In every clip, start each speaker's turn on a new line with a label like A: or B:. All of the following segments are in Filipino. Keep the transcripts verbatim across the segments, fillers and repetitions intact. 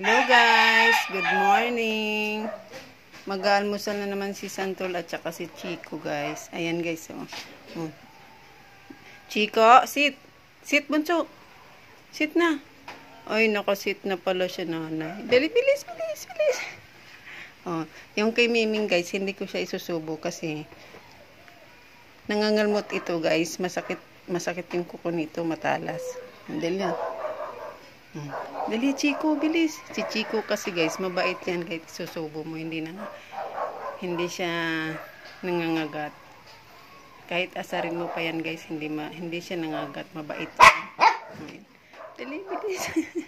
A: Hello guys, good morning. Mag-almusal na naman si Santol at saka si Chico guys. Ayan guys, oh. oh. Chico, sit. Sit bunso. Sit na. Ay, nakasit na pala siya nanay. Dali, bilis, bilis, bilis. Oh, yung kay Miming guys, hindi ko siya isusubo kasi nangangalmot ito guys. Masakit, masakit yung kuko nito, matalas. Dali na. Hmm. Dali, Chico, bilis. Si Chico kasi guys, mabait yan kahit susubo mo. Hindi na, hindi siya nangangagat. Kahit asarin mo pa yan guys, hindi, ma, hindi siya nangangagat. Mabait yan. Hmm. Dali, bilis.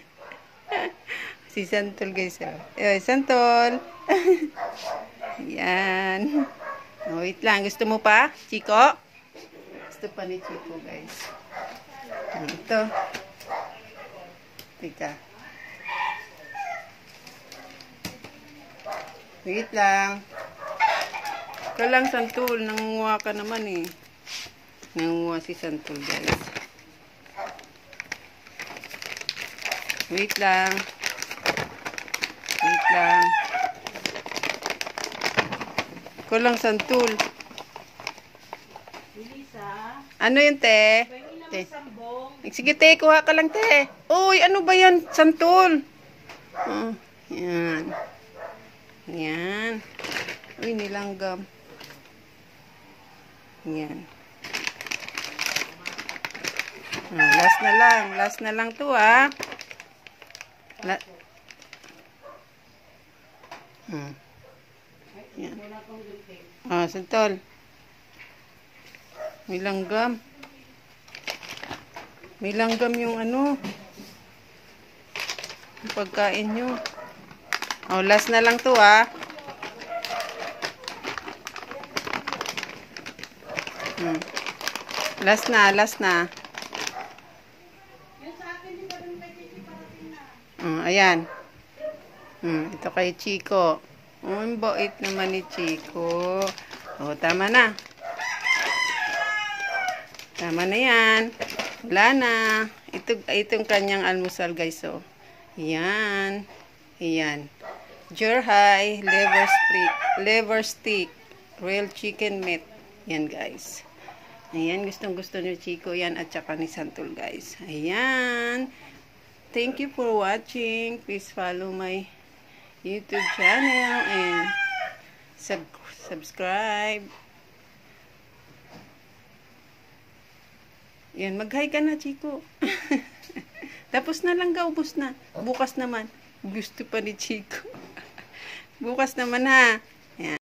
A: Si Santol guys. Oh. Eh, Santol. Yan. Oh, wait lang. Gusto mo pa, Chico? Gusto pa ni Chico guys. Ito. Tika. Wait lang. Ikaw lang, Santol. Nangunguha ka naman eh. Nangunguha si Santol, guys. Wait lang. Wait lang. Ikaw lang, Santol. Ano yun, te? Te. Sige, te. Kuha ka lang, te. Uy, ano ba yan, Santol? Oh, yan. Yan. Uy, nilanggam. Yan. Oh, last na lang. Last na lang to, ha. La hmm. Yan. Oh, Santol. May langgam. May langgam yung ano. Yung pagkain nyo. Oh, last na lang to, ha. Hmm. Last na, last na. Hmm, ayan. Hmm, ito kay Chico. Oh, ang bait naman ni Chico. Oh, tama na. Tama na yan. Wala na. Ito, itong kanyang almusal, guys. Oh. Yan. Ayan. Jurhai, liver stick, liver stick, real chicken meat. Yan, guys. Ayan, gustong-gusto ni Chico yan at saka ni Santol, guys. Ayan. Thank you for watching. Please follow my YouTube channel and sub subscribe. Yan, mag-hi ka na, Chico. Tapos na lang, gaubos na. Bukas naman. Gusto pa ni Chico. Bukas naman, ha. Yan.